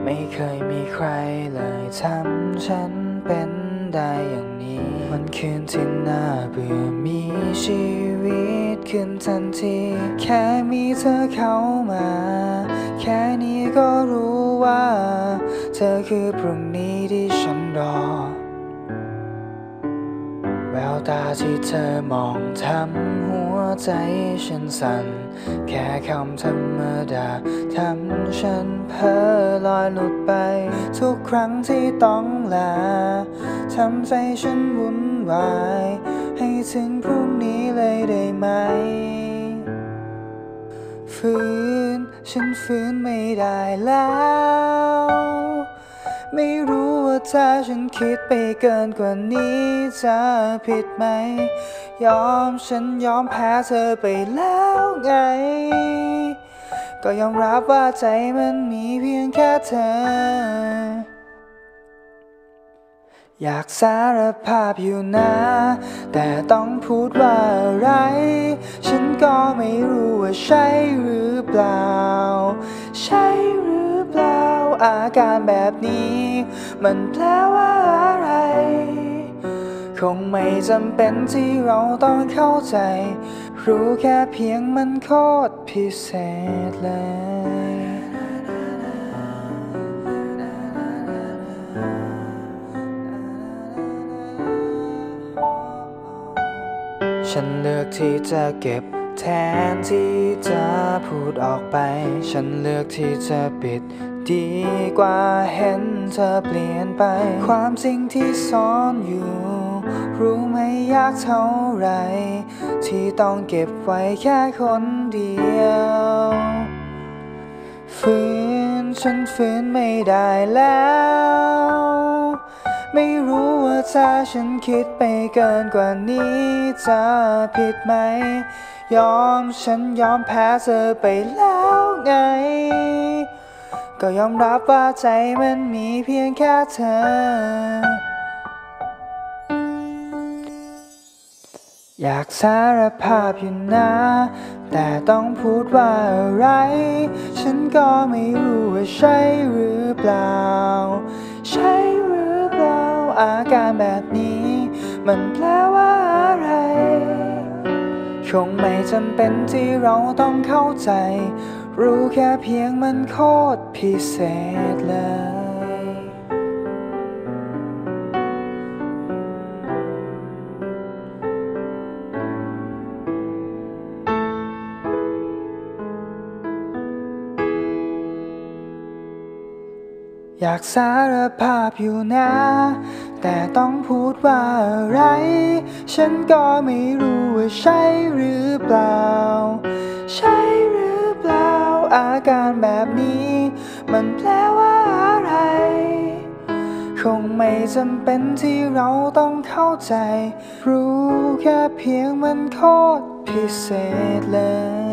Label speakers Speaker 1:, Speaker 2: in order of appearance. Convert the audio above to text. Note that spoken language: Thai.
Speaker 1: ไม่เคยมีใครเลยทำฉันเป็นได้อย่างนี้วันคืนที่น่าเบื่อมีชีวิตขึ้นทันทีแค่มีเธอเข้ามาแค่นี้ก็รู้ว่าเธอคือพรุ่งนี้ที่ฉันรอแววตาที่เธอมองทำหัวใจฉันสั่นแค่คำธรรมดาทำฉันเพ้อลอยหลุดไปทุกครั้งที่ต้องลาทำใจฉันวุ่นวายให้ถึงพรุ่งนี้เลยได้ไหมฉันฟื้นไม่ได้แล้วไม่รู้ว่าถ้าฉันคิดไปเกินกว่านี้จะผิดไหมฉันยอมแพ้เธอไปแล้วไงก็ยอมรับว่าใจมันมีเพียงแค่เธออยากสารภาพอยู่นะแต่ต้องพูดว่าอะไรฉันก็ไม่รู้ว่าใช่หรือเปล่าใช่หรือเปล่าอาการแบบนี้มันแปลว่าอะไรคงไม่จำเป็นที่เราต้องเข้าใจรู้แค่เพียงมันโคตรพิเศษเลยฉันเลือกที่จะเก็บแทนที่จะพูดออกไปฉันเลือกที่จะปิดดีกว่าเห็นเธอเปลี่ยนไปความจริงที่ซ่อนอยู่รู้ไหมยากเท่าไรที่ต้องเก็บไว้แค่คนเดียวฉันฟื้นไม่ได้แล้วไม่รู้ว่าถ้าฉันคิดไปเกินกว่านี้จะผิดไหมฉันยอมแพ้เธอไปแล้วไงก็ยอมรับว่าใจมันมีเพียงแค่เธออยากสารภาพอยู่นะแต่ต้องพูดว่าอะไรฉันก็ไม่รู้ว่าใช่หรือเปล่าใช่หรือเปล่าอาการแบบนี้มันแปลว่าอะไรคงไม่จำเป็นที่เราต้องเข้าใจรู้แค่เพียงมันโคตรพิเศษเลยอยากสารภาพอยู่นะแต่ต้องพูดว่าอะไรฉันก็ไม่รู้ว่าใช่หรือเปล่าใช่หรือเปล่าอาการแบบนี้มันแปลว่าอะไรคงไม่จำเป็นที่เราต้องเข้าใจรู้แค่เพียงมันโคตรพิเศษเลย